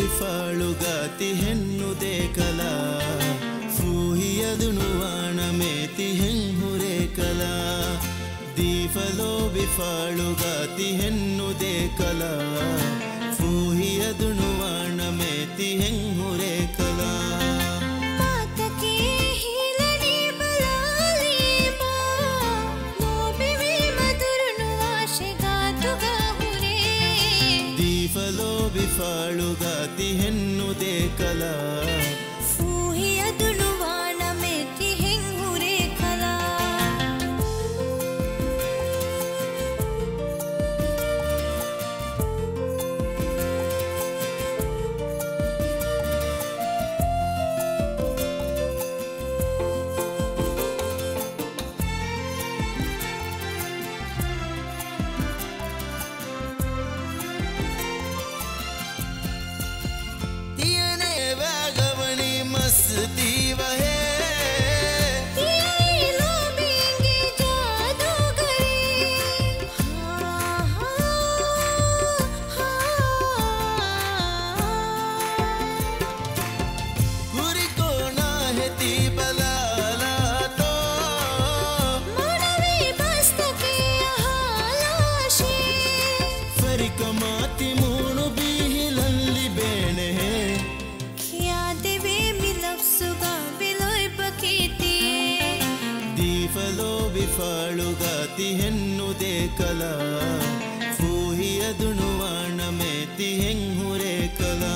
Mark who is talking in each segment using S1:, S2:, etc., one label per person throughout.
S1: ಬಿಫಾಳುಗಾತಿ ಹೆನ್ನುದೆ ಕಲಾ ಫೂಹಿಯದುನು ವಾಣಮೇತಿ ಹೆಂಹುರೆ ಕಲಾ ದೀಫಲೋ ಬಿಫಾಳುಗಾತಿ ಹೆನ್ನುದೆ ಕಲಾ ಫೂಹಿಯದುನು ವಾಣಮೇತಿ ಹೆಂಹುರೆ ಕಲಾ ದೀಫಲೋ ಬಿಫಾಳುಗಾತಿ ಹೆನ್ನುದೆ ಕಲಾ
S2: ಫೂಹಿಯದುನು ವಾಣಮೇತಿ ಹೆಂಹುರೆ ಕಲಾ
S1: कमाती मूणु बीहिलल्ली बेणे
S2: क्या देवे मिलफ्सुगा बिलोय बकीतिये
S1: दीफलो बिफाಳುಗಾತಿ ಹೆನ್ನುದೆ ಕಲಾ ಫೂಹಿಯದುನು ವಾಣಮೇತಿ ಹೆಂಹುರೆ ಕಲಾ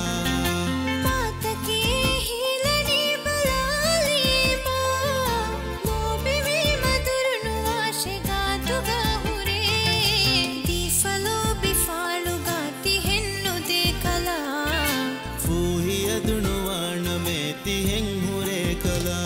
S1: ಫೂಹಿಯದುನು ವಾಣಮೇತಿ ಹೆಂಹುರೆ ಕಲಾ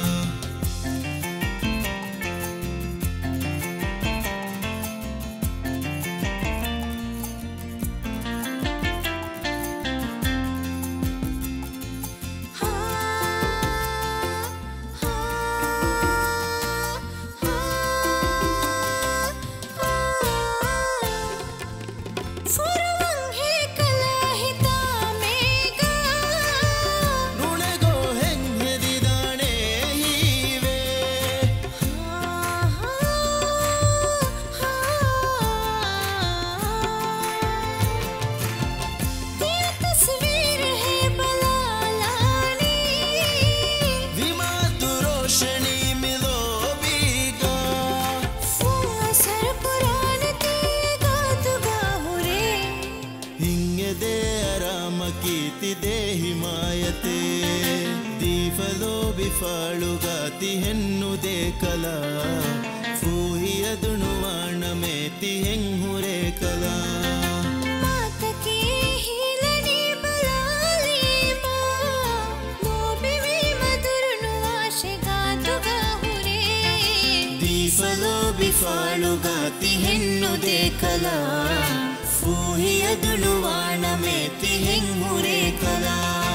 S1: कीति दे हिमायते दीफलो बिफाಳುಗಾತಿ ಹೆನ್ನುದೆ ಕಲಾ ಫೂಹಿಯದುನು ವಾಣಮೇತಿ ಹೆಂಹುರೆ ಕಲಾ
S2: ಮಾತಕಿ ಹಿಲನಿ ಬಲಾಲಿ ಬಾ ಮೋಬಿವಿ ಮಧುರನು ಆಶೆಗಾತುಗ ಹುರೆ
S1: ದೀಫಲೋ ಬಿಫಾಳುಗಾತಿ ಹೆನ್ನುದೆ ಕಲಾ ಫೂಹಿಯದುನು ವಾಣಮೇತಿ ಹೆಂಹುರೆ ಕಲಾ